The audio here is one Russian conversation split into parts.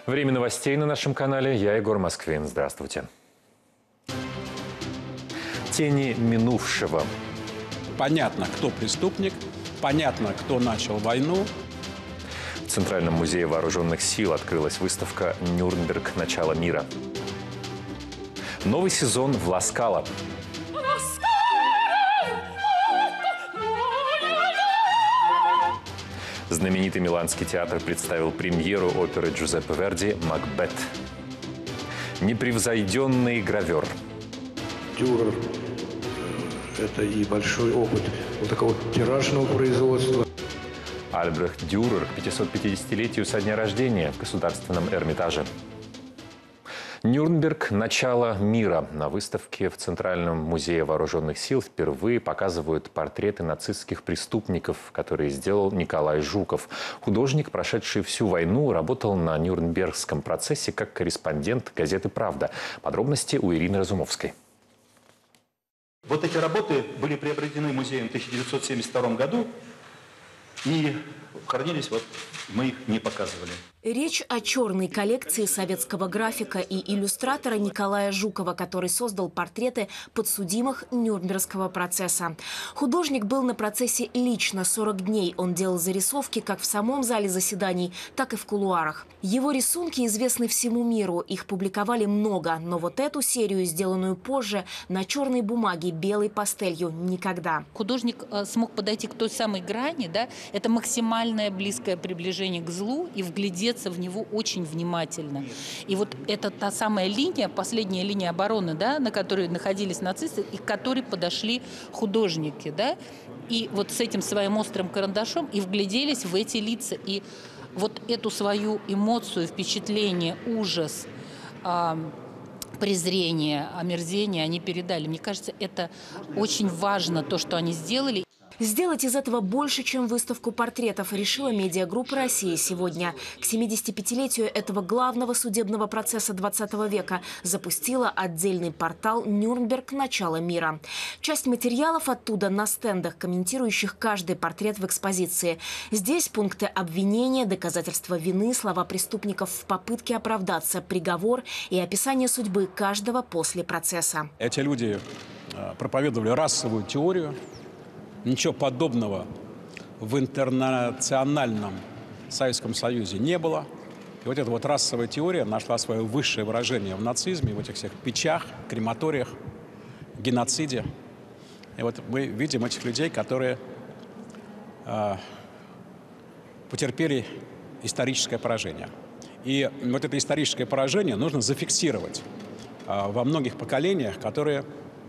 Время новостей на нашем канале. Я Егор Москвин. Здравствуйте. Тени минувшего. Понятно, кто преступник, понятно, кто начал войну. В Центральном музее вооруженных сил открылась выставка «Нюрнберг. Начало мира». Новый сезон в Ла Скала. Знаменитый Миланский театр представил премьеру оперы Джузеппе Верди «Макбет». Непревзойденный гравер. Дюрер – это и большой опыт вот такого тиражного производства. Альбрехт Дюрер к 550-летию со дня рождения в Государственном Эрмитаже. Нюрнберг. Начало мира. На выставке в Центральном музее вооруженных сил впервые показывают портреты нацистских преступников, которые сделал Николай Жуков. Художник, прошедший всю войну, работал на Нюрнбергском процессе как корреспондент газеты «Правда». Подробности у Ирины Разумовской. Вот эти работы были приобретены музеем в 1972 году и хранились, мы их не показывали. Речь о черной коллекции советского графика и иллюстратора Николая Жукова, который создал портреты подсудимых Нюрнбергского процесса. Художник был на процессе лично 40 дней. Он делал зарисовки как в самом зале заседаний, так и в кулуарах. Его рисунки известны всему миру, их публиковали много, но вот эту серию, сделанную позже, на черной бумаге белой пастелью, никогда. Художник смог подойти к той самой грани, да, это максимальное близкое приближение к злу и вглядеться в него очень внимательно. И вот это та самая линия, последняя линия обороны, да, на которой находились нацисты и к которой подошли художники. Да, и вот с этим своим острым карандашом и вгляделись в эти лица. И вот эту свою эмоцию, впечатление, ужас, презрение, омерзение они передали. Мне кажется, это очень важно, то, что они сделали. Сделать из этого больше, чем выставку портретов, решила медиагруппа «Россия сегодня». К 75-летию этого главного судебного процесса 20 века запустила отдельный портал «Нюрнберг. Начало мира». Часть материалов оттуда на стендах, комментирующих каждый портрет в экспозиции. Здесь пункты обвинения, доказательства вины, слова преступников в попытке оправдаться, приговор и описание судьбы каждого после процесса. Эти люди проповедовали расовую теорию. Ничего подобного в интернациональном Советском Союзе не было. И вот эта вот расовая теория нашла свое высшее выражение в нацизме, в этих всех печах, крематориях, геноциде. И вот мы видим этих людей, которые потерпели историческое поражение. И вот это историческое поражение нужно зафиксировать во многих поколениях, которые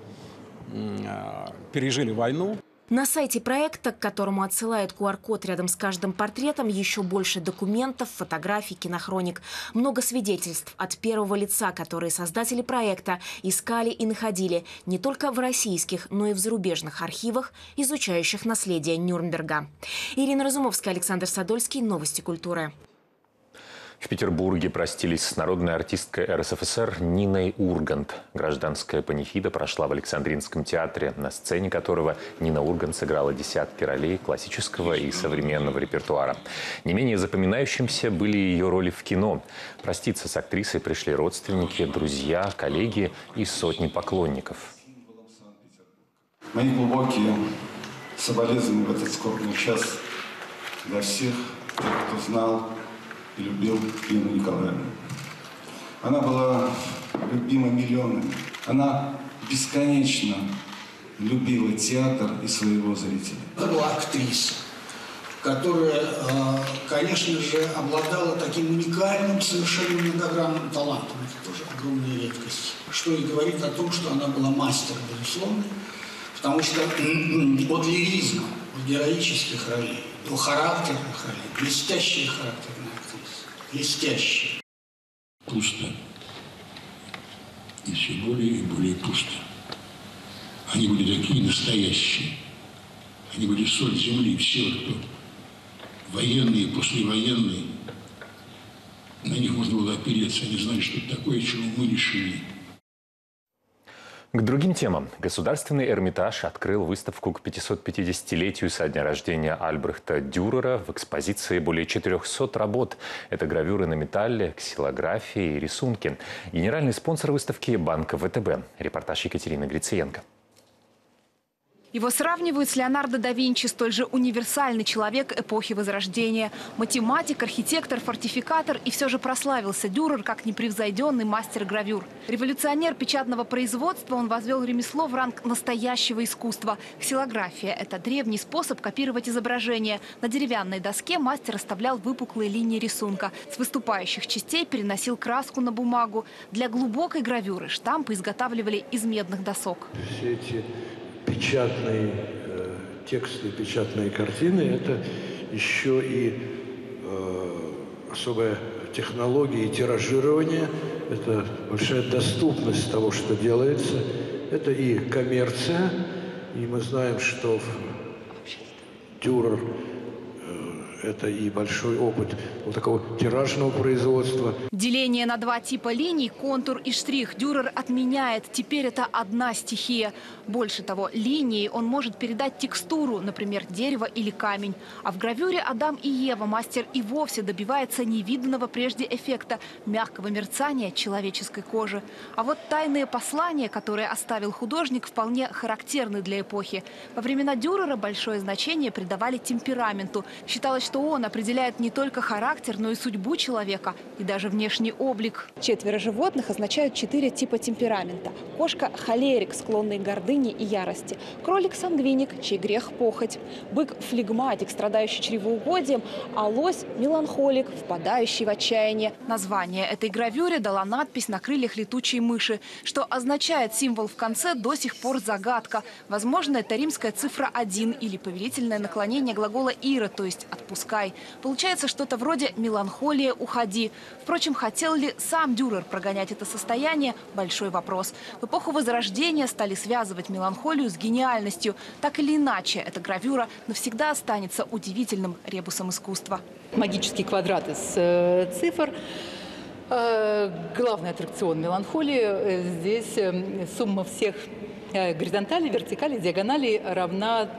пережили войну. На сайте проекта, к которому отсылают QR-код рядом с каждым портретом, еще больше документов, фотографий, кинохроник. Много свидетельств от первого лица, которые создатели проекта искали и находили не только в российских, но и в зарубежных архивах, изучающих наследие Нюрнберга. Ирина Разумовская, Александр Садольский. Новости культуры. В Петербурге простились с народной артисткой РСФСР Ниной Ургант. Гражданская панихида прошла в Александринском театре, на сцене которого Нина Ургант сыграла десятки ролей классического и современного репертуара. Не менее запоминающимся были ее роли в кино. Проститься с актрисой пришли родственники, друзья, коллеги и сотни поклонников. Мои глубокие соболезнования в этот скорбный час для всех тех, кто знал и любил Нину Николаевну. Она была любима миллионами. Она бесконечно любила театр и своего зрителя. Это была актриса, которая, конечно же, обладала таким уникальным, совершенно многогранным талантом. Это тоже огромная редкость. Что и говорит о том, что она была мастером, безусловно, потому что от лиризма, от героических ролей до характерных ролей, блестящие характерные актрисы, блестящие. Пусто. И все более и более пусто. Они были такие настоящие. Они были соль земли. Все, кто военные, послевоенные, на них можно было опереться. Они знали, что это такое, чего мы лишены. К другим темам. Государственный Эрмитаж открыл выставку к 550-летию со дня рождения Альбрехта Дюрера. В экспозиции более 400 работ. Это гравюры на металле, ксилографии и рисунки. Генеральный спонсор выставки – Банк ВТБ. Репортаж Екатерины Грициенко. Его сравнивают с Леонардо да Винчи, столь же универсальный человек эпохи Возрождения. Математик, архитектор, фортификатор, и все же прославился Дюрер как непревзойденный мастер гравюр. Революционер печатного производства, он возвел ремесло в ранг настоящего искусства. Ксилография – это древний способ копировать изображения. На деревянной доске мастер оставлял выпуклые линии рисунка. С выступающих частей переносил краску на бумагу. Для глубокой гравюры штампы изготавливали из медных досок. Все эти печатные тексты, печатные картины – это еще и особая технология и тиражирование, это большая доступность того, что делается, это и коммерция, и мы знаем, что Дюрер – это и большой опыт вот такого тиражного производства. Деление на два типа линий, контур и штрих, Дюрер отменяет. Теперь это одна стихия. Больше того, линией он может передать текстуру, например, дерево или камень. А в гравюре «Адам и Ева» мастер и вовсе добивается невиданного прежде эффекта – мягкого мерцания человеческой кожи. А вот тайные послания, которые оставил художник, вполне характерны для эпохи. Во времена Дюрера большое значение придавали темпераменту. Считалось, что он определяет не только характер, но и судьбу человека, и даже внешний облик. 4 животных означают 4 типа темперамента. Кошка – холерик, склонный к гордыне и ярости. Кролик – сангвиник, чей грех – похоть. Бык – флегматик, страдающий чревоугодием, а лось – меланхолик, впадающий в отчаяние. Название этой гравюре дала надпись на крыльях летучей мыши. Что означает символ в конце, до сих пор загадка. Возможно, это римская цифра 1 или повелительное наклонение глагола «ира», то есть «отпускай». Получается что-то вроде «меланхолия, уходи». Впрочем, хотел ли сам Дюрер прогонять это состояние – большой вопрос. В эпоху Возрождения стали связывать меланхолию с гениальностью. Так или иначе, эта гравюра навсегда останется удивительным ребусом искусства. Магический квадрат из цифр. Главный аттракцион меланхолии. Здесь сумма всех горизонталей, вертикалей, диагоналей равна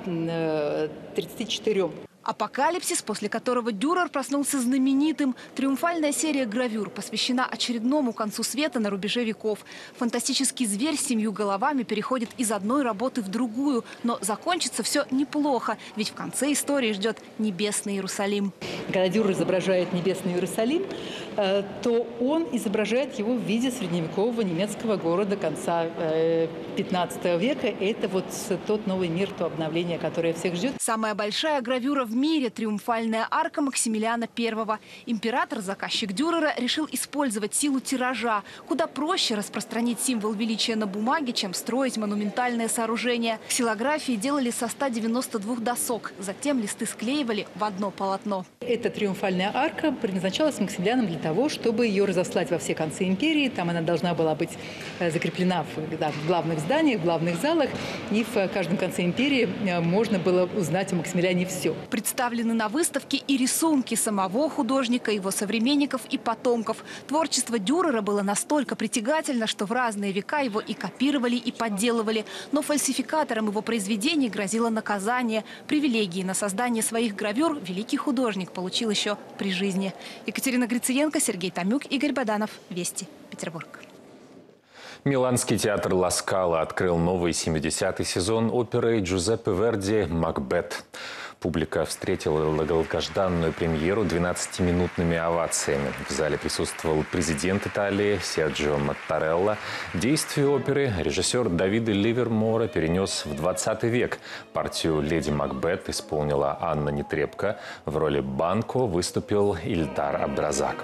34. Апокалипсис, после которого Дюрер проснулся знаменитым. Триумфальная серия гравюр посвящена очередному концу света на рубеже веков. Фантастический зверь с 7 головами переходит из одной работы в другую. Но закончится все неплохо, ведь в конце истории ждет небесный Иерусалим. Когда Дюрер изображает небесный Иерусалим, то он изображает его в виде средневекового немецкого города конца 15 века. Это вот тот новый мир, то обновление, которое всех ждет. Самая большая гравюра в мире – триумфальная арка Максимилиана I. Император, заказчик Дюрера, решил использовать силу тиража. Куда проще распространить символ величия на бумаге, чем строить монументальное сооружение. Ксилографии делали со 192 досок. Затем листы склеивали в одно полотно. Эта триумфальная арка предназначалась Максимилианом для того, чтобы ее разослать во все концы империи. Там она должна была быть закреплена в главных зданиях, в главных залах. И в каждом конце империи можно было узнать о Максимилиане все. Представлены на выставке и рисунки самого художника, его современников и потомков. Творчество Дюрера было настолько притягательно, что в разные века его и копировали, и подделывали. Но фальсификаторам его произведений грозило наказание. Привилегии на создание своих гравюр великий художник получил еще при жизни. Екатерина Грициенко, Сергей Томюк, Игорь Баданов. Вести. Петербург. Миланский театр Ла Скала открыл новый 70-й сезон оперы Джузеппе Верди «Макбет». Публика встретила долгожданную премьеру 12-минутными овациями. В зале присутствовал президент Италии Серджио Маттарелла. Действие оперы режиссер Давида Ливермора перенес в 20 век. Партию «Леди Макбет» исполнила Анна Нетребко. В роли Банко выступил Ильдар Абдразаков.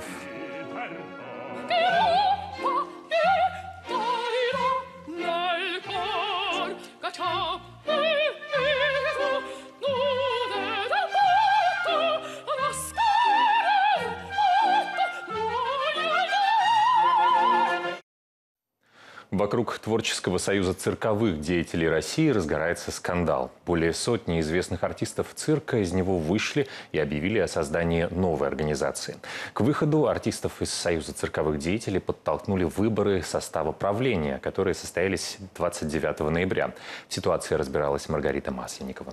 Вокруг Творческого союза цирковых деятелей России разгорается скандал. Более сотни известных артистов цирка из него вышли и объявили о создании новой организации. К выходу артистов из Союза цирковых деятелей подтолкнули выборы состава правления, которые состоялись 29 ноября. В ситуации разбиралась Маргарита Масленникова.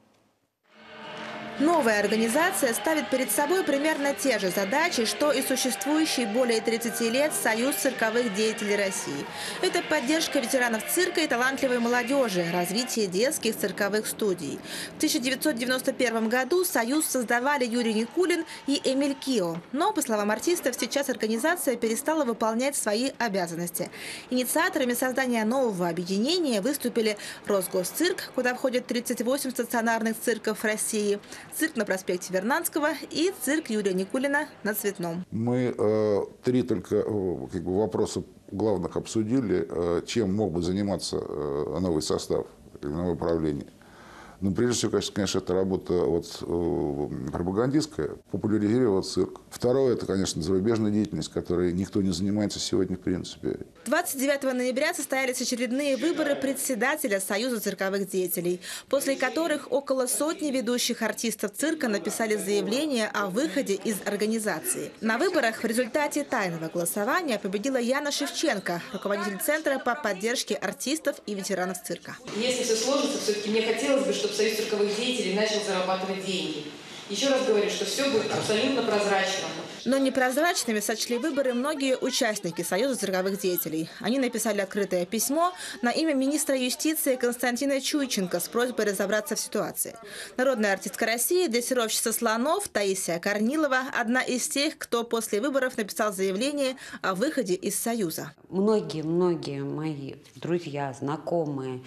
Новая организация ставит перед собой примерно те же задачи, что и существующий более 30 лет Союз цирковых деятелей России. Это поддержка ветеранов цирка и талантливой молодежи, развитие детских цирковых студий. В 1991 году Союз создавали Юрий Никулин и Эмиль Кио. Но, по словам артистов, сейчас организация перестала выполнять свои обязанности. Инициаторами создания нового объединения выступили Росгосцирк, куда входят 38 стационарных цирков России, цирк на проспекте Вернадского и цирк Юрия Никулина на Цветном. Мы три только вопроса главных обсудили, чем мог бы заниматься новый состав, новое правление. Ну, прежде всего, конечно, это работа пропагандистская, популяризировать цирк. Второе, это, конечно, зарубежная деятельность, которой никто не занимается сегодня, в принципе. 29 ноября состоялись очередные выборы председателя Союза цирковых деятелей, после которых около сотни ведущих артистов цирка написали заявление о выходе из организации. На выборах в результате тайного голосования победила Яна Шевченко, руководитель Центра по поддержке артистов и ветеранов цирка. Если все сложится, все-таки мне хотелось бы, чтобы Союз цирковых деятелей начал зарабатывать деньги. Еще раз говорю, что все будет абсолютно прозрачно. Но непрозрачными сочли выборы многие участники Союза цирковых деятелей. Они написали открытое письмо на имя министра юстиции Константина Чуйченко с просьбой разобраться в ситуации. Народная артистка России, дрессировщица слонов Таисия Корнилова – одна из тех, кто после выборов написал заявление о выходе из Союза. Многие мои друзья, знакомые,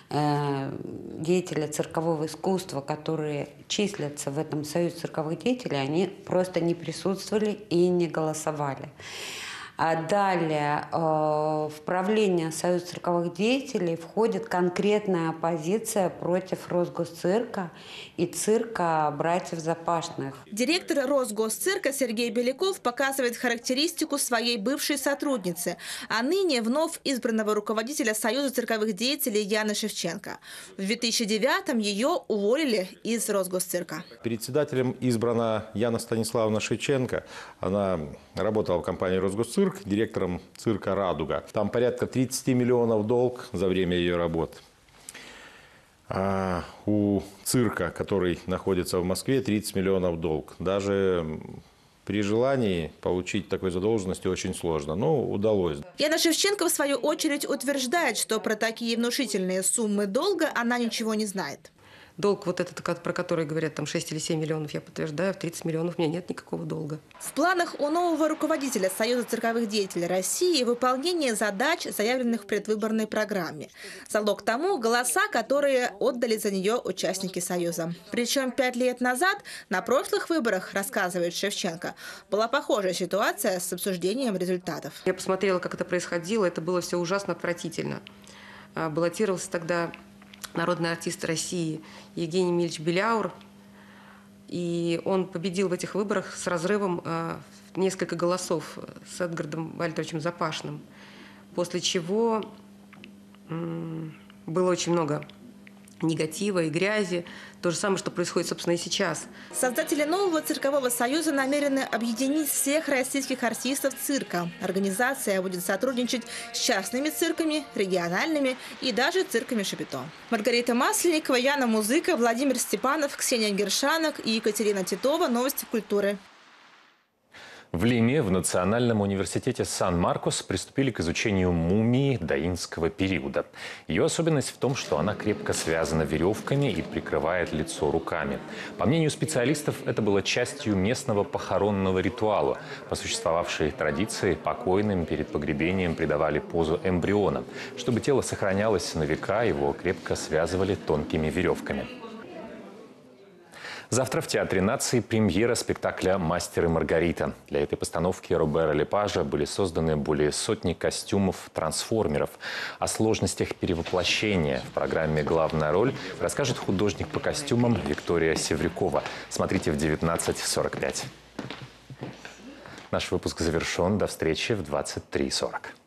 деятели циркового искусства, которые числятся в этом Союзе цирковых деятелей, они просто не присутствовали и не голосовали. А далее в правление Союза цирковых деятелей входит конкретная оппозиция против Росгосцирка и цирка братьев Запашных. Директор Росгосцирка Сергей Беляков показывает характеристику своей бывшей сотрудницы, а ныне вновь избранного руководителя Союза цирковых деятелей Яны Шевченко. В 2009-м ее уволили из Росгосцирка. Председателем избрана Яна Станиславовна Шевченко. Она работала в компании Росгосцирк, директором цирка «Радуга». Там порядка 30 миллионов долг за время ее работы. А у цирка, который находится в Москве, 30 миллионов долг. Даже при желании получить такой задолженности очень сложно, но удалось. Яна Шевченко, в свою очередь, утверждает, что про такие внушительные суммы долга она ничего не знает. Долг вот этот, про который говорят, там 6 или 7 миллионов, я подтверждаю, в 30 миллионов у меня нет никакого долга. В планах у нового руководителя Союза цирковых деятелей России выполнение задач, заявленных в предвыборной программе. Залог тому – голоса, которые отдали за нее участники Союза. Причем 5 лет назад на прошлых выборах, рассказывает Шевченко, была похожая ситуация с обсуждением результатов. Я посмотрела, как это происходило, это было все ужасно отвратительно. Баллотировался тогда народный артист России Евгений Емельевич Беляур. И он победил в этих выборах с разрывом в несколько голосов с Эдгардом Вальтеровичем Запашным. После чего было очень много негатива и грязи. То же самое, что происходит, собственно, и сейчас. Создатели нового циркового союза намерены объединить всех российских артистов цирка. Организация будет сотрудничать с частными цирками, региональными и даже цирками Шапито. Маргарита Масленникова, Яна Музыка, Владимир Степанов, Ксения Гершанок и Екатерина Титова. Новости культуры. В Лиме в Национальном университете Сан-Маркос приступили к изучению мумии даинского периода. Ее особенность в том, что она крепко связана веревками и прикрывает лицо руками. По мнению специалистов, это было частью местного похоронного ритуала. По существовавшей традиции покойным перед погребением придавали позу эмбриона. Чтобы тело сохранялось на века, его крепко связывали тонкими веревками. Завтра в Театре нации премьера спектакля «Мастер и Маргарита». Для этой постановки Робера Лепажа были созданы более сотни костюмов-трансформеров. О сложностях перевоплощения в программе «Главная роль» расскажет художник по костюмам Виктория Севрюкова. Смотрите в 19:45. Наш выпуск завершен. До встречи в 23:40.